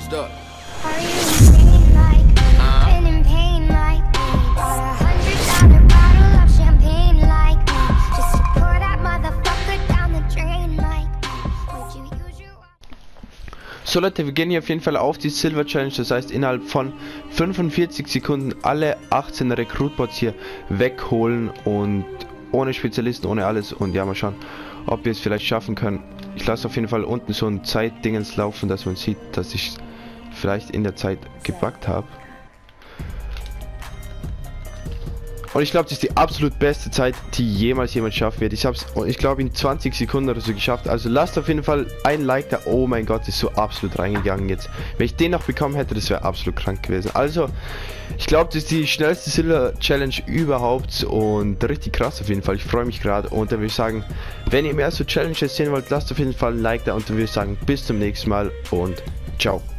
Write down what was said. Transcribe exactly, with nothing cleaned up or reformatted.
Stop. Are you in pain like me? Been in pain like me? Bought a hundred dollar bottle of champagne like me, just to pour that motherfucker down the drain like me. Would you use your... So Leute, wir gehen hier auf jeden Fall auf die Silver Challenge, das heißt innerhalb von fünfundvierzig Sekunden alle achtzehn Recruitbots hier wegholen und ohne Spezialisten, ohne alles, und ja, mal schauen, ob wir es vielleicht schaffen können. Ich lasse auf jeden Fall unten so ein Zeitdingens laufen, dass man sieht, dass ich vielleicht in der Zeit gebackt habe. Und ich glaube, das ist die absolut beste Zeit, die jemals jemand schaffen wird. Ich habe es, ich glaube, in zwanzig Sekunden oder so geschafft. Also lasst auf jeden Fall ein Like da. Oh mein Gott, ist so absolut reingegangen jetzt. Wenn ich den noch bekommen hätte, das wäre absolut krank gewesen. Also, ich glaube, das ist die schnellste Silver Challenge überhaupt und richtig krass auf jeden Fall. Ich freue mich gerade, und dann würde ich sagen, wenn ihr mehr so Challenges sehen wollt, lasst auf jeden Fall ein Like da, und dann würde ich sagen, bis zum nächsten Mal und ciao.